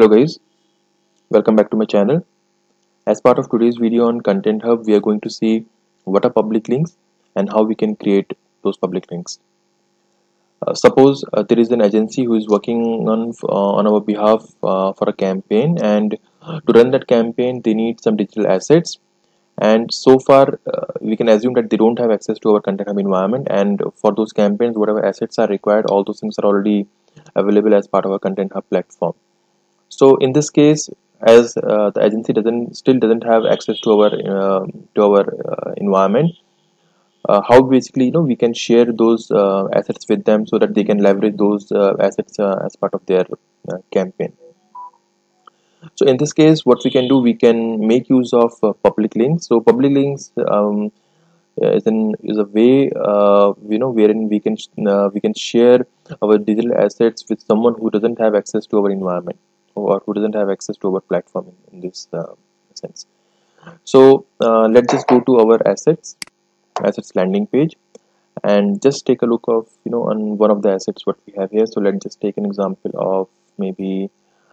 Hello guys, welcome back to my channel. As part of today's video on Content Hub, we are going to see what are public links and how we can create those public links. Suppose there is an agency who is working on our behalf for a campaign, and to run that campaign they need some digital assets. And so far we can assume that they don't have access to our Content Hub environment, and for those campaigns whatever assets are required, all those things are already available as part of our Content Hub platform. So in this case, as the agency still doesn't have access to our environment, how basically we can share those assets with them so that they can leverage those assets as part of their campaign. So in this case, what we can do, we can make use of public links. So public links is a way wherein we can share our digital assets with someone who doesn't have access to our environment or who doesn't have access to our platform in this sense. So let's just go to our assets landing page and just take a look of on one of the assets what we have here. So let's just take an example of maybe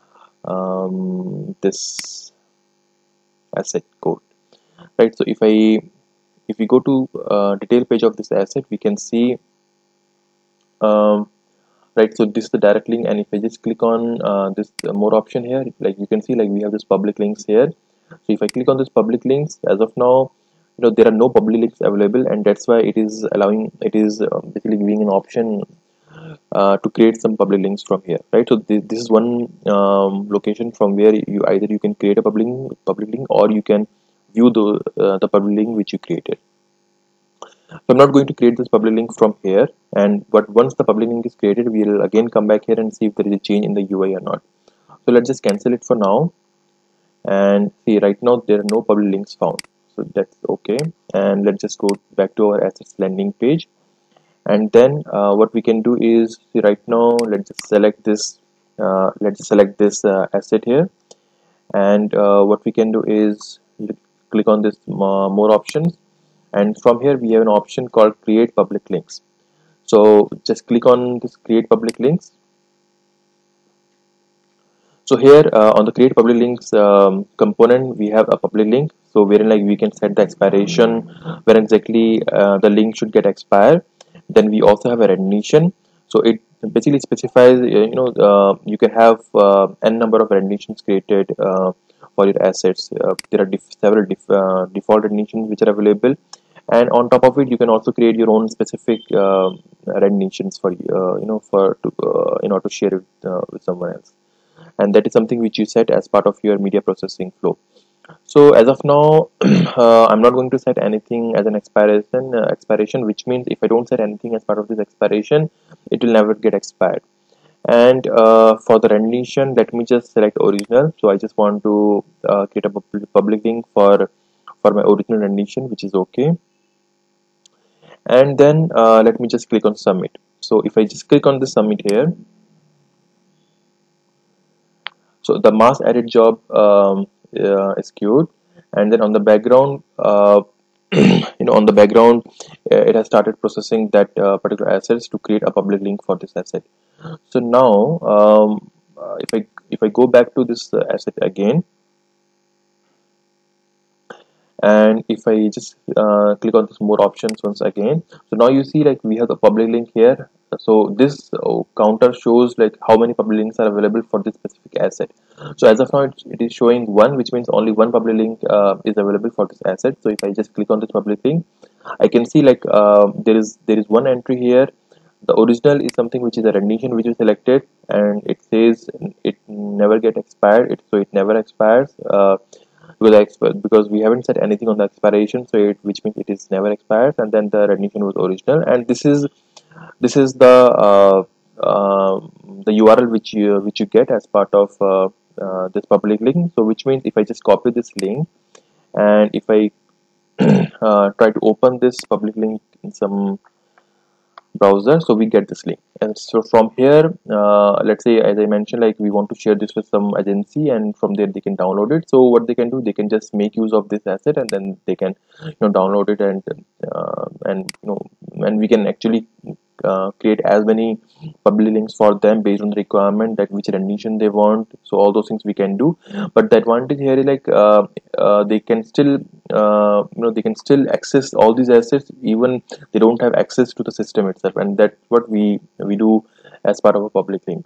this asset code, right? So if we go to detail page of this asset, we can see right, so this is the direct link, and if I just click on this more option here, like you can see, like we have this public links here. So if I click on this public links, as of now there are no public links available, and that's why it is basically giving an option to create some public links from here, right? So this is one location from where you can create a public link, or you can view the public link which you created. So I'm not going to create this public link from here, but once the public link is created, we'll again come back here and see if there is a change in the UI or not. So let's just cancel it for now, and see right now there are no public links found, so that's okay. And let's just go back to our assets landing page, and then what we can do is, see right now, let's just select this asset here, and what we can do is click on this more options, and from here we have an option called create public links. So just click on this create public links. So here on the create public links component, we have a public link, so wherein like we can set the expiration, when exactly the link should get expired. Then we also have a rendition, so it basically specifies you can have n number of renditions created for your assets. There are several default renditions which are available, and on top of it you can also create your own specific renditions for in order to share it with someone else, and that is something which you set as part of your media processing flow. So as of now I'm not going to set anything as an expiration, which means if I don't set anything as part of this expiration, it will never get expired. And for the rendition, let me just select original. So I just want to create a public link for my original rendition, which is okay. And then let me just click on submit. So if I just click on the submit here, so the mass edit job is queued, and then on the background it has started processing that particular assets to create a public link for this asset. So now if I go back to this asset again, and if I just click on this more options once again, so now you see like we have the public link here. So this counter shows like how many public links are available for this specific asset. So as of now it is showing one, which means only one public link is available for this asset. So if I just click on this public link, I can see like there is one entry here. The original is something which is a rendition which is selected, and it says it never get expired, so it never expires because we haven't set anything on the expiration, so which means it is never expires. And then the rendition was original, and this is the URL which you get as part of this public link. So which means if I just copy this link, and if I try to open this public link in some browser, so we get this link. And so from here let's say, as I mentioned, like we want to share this with some agency, and from there they can download it. So what they can do, they can just make use of this asset, and then they can download it, and and we can actually create as many public links for them based on the requirement that which rendition they want. So all those things we can do. But the advantage here is like they can still they can still access all these assets even they don't have access to the system itself, and that's what we do as part of a public link.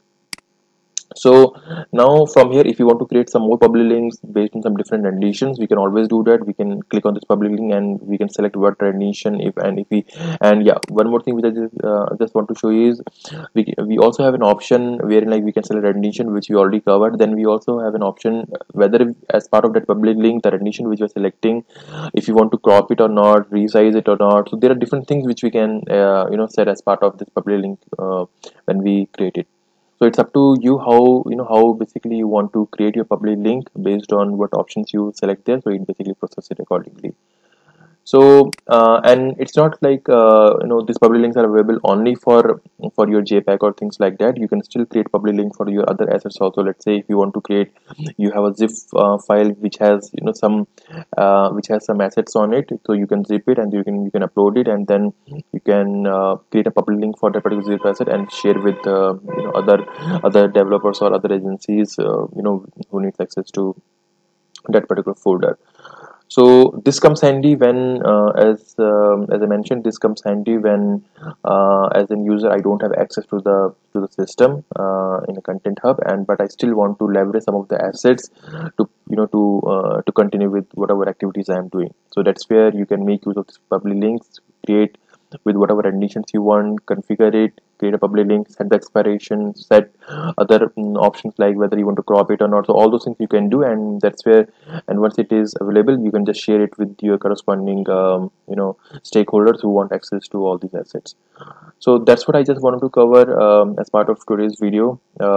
So now from here, if you want to create some more public links based on some different renditions, we can always do that. We can click on this public link and we can select what rendition, if we, and yeah, one more thing which I just want to show you is we also have an option wherein like we can select rendition which we already covered. Then we also have an option whether as part of that public link the rendition which we're selecting, if you want to crop it or not, resize it or not. So there are different things which we can set as part of this public link when we create it. So it's up to you how how basically you want to create your public link based on what options you select there. So it basically processes it accordingly. So and it's not like these public links are available only for your JPEG or things like that. You can still create public link for your other assets also. Let's say if you want to create, you have a zip file which has which has some assets on it, so you can zip it and you can upload it, and then you can create a public link for that particular zip asset and share with other developers or other agencies who needs access to that particular folder. So this comes handy when as I mentioned, this comes handy when as a user I don't have access to the system in a content hub, and but I still want to leverage some of the assets to to continue with whatever activities I am doing. So that's where you can make use of this public links, create with whatever renditions you want, configure it, create a public link, set the expiration, set other options like whether you want to crop it or not. So all those things you can do, and that's where, and once it is available, you can just share it with your corresponding stakeholders who want access to all these assets. So that's what I just wanted to cover as part of today's video.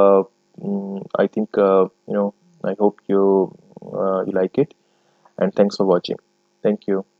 I think I hope you like it, and thanks for watching. Thank you.